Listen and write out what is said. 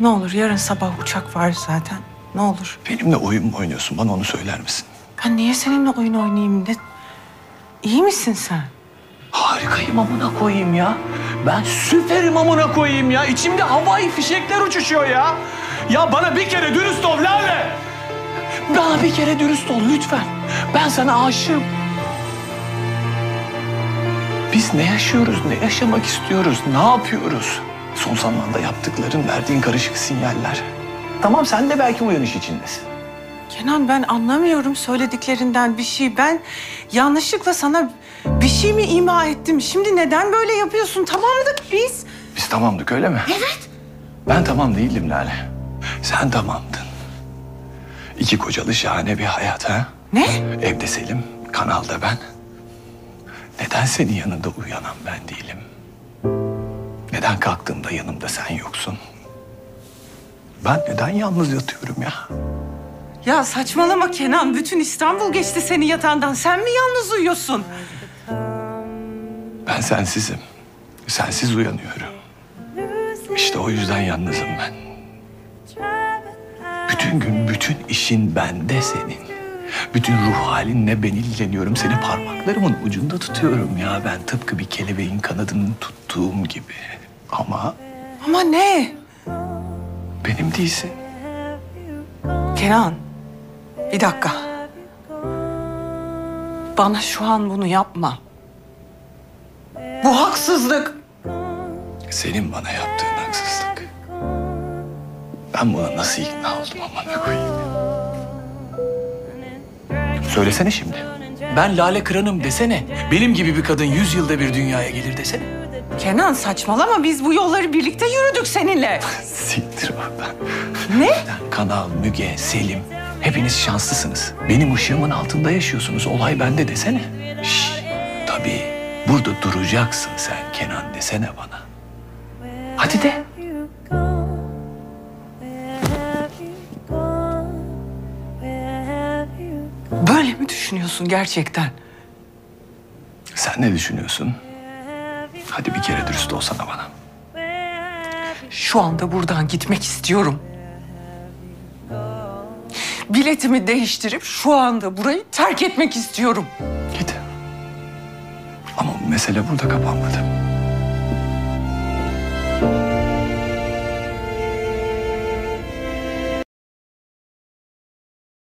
Ne olur yarın sabah uçak var zaten. Ne olur. Benimle oyun mu oynuyorsun? Bana onu söyler misin? Ben niye seninle oyun oynayayım? İyi misin sen? Harikayım amına koyayım ya. Ben süperim amına koyayım ya. İçimde havai fişekler uçuşuyor ya. Ya bana bir kere dürüst ol Lale. Bana bir kere dürüst ol lütfen. Ben sana aşığım. Biz ne yaşıyoruz, ne yaşamak istiyoruz, ne yapıyoruz? Son zamanda yaptıkların, verdiğin karışık sinyaller. Tamam sen de belki uyanış içindesin. Kenan ben anlamıyorum söylediklerinden bir şey. Ben yanlışlıkla sana bir şey mi ima ettim? Şimdi neden böyle yapıyorsun? Tamamdık biz. Biz tamamdık öyle mi? Evet. Ben tamam değildim Lale. Sen tamamdın. İki kocalı şahane bir hayat ha? Ne? Evde Selim, kanalda ben. Neden senin yanında uyanan ben değilim? Neden kalktığımda yanımda sen yoksun? Ben neden yalnız yatıyorum ya? Ya saçmalama Kenan. Bütün İstanbul geçti senin yatağından. Sen mi yalnız uyuyorsun? Ben sensizim. Sensiz uyanıyorum. İşte o yüzden yalnızım ben. Bütün gün, bütün işin bende senin. Bütün ruh halinle ben ilgileniyorum. Seni parmaklarımın ucunda tutuyorum ya. Ben tıpkı bir kelebeğin kanadını tuttuğum gibi. Ama Ama ne? benim değilsin. Kenan, bir dakika. Bana şu an bunu yapma. Bu haksızlık. Senin bana yaptığın haksızlık. Ben buna nasıl ikna oldum amına koyayım? Söylesene şimdi. Ben Lale Kıran'ım desene. Benim gibi bir kadın 100 yılda bir dünyaya gelir desene. Kenan saçmalama. Biz bu yolları birlikte yürüdük seninle. Siktir oradan. Ne? Kanal, Müge, Selim. Hepiniz şanslısınız. Benim ışığımın altında yaşıyorsunuz. Olay bende desene. Şşş. Tabii. Burada duracaksın sen Kenan desene bana. Hadi de. Böyle mi düşünüyorsun gerçekten? Sen ne düşünüyorsun? Hadi bir kere dürüst olsana bana. Şu anda buradan gitmek istiyorum. Biletimi değiştirip şu anda burayı terk etmek istiyorum. Git. Ama bu mesele burada kapanmadı.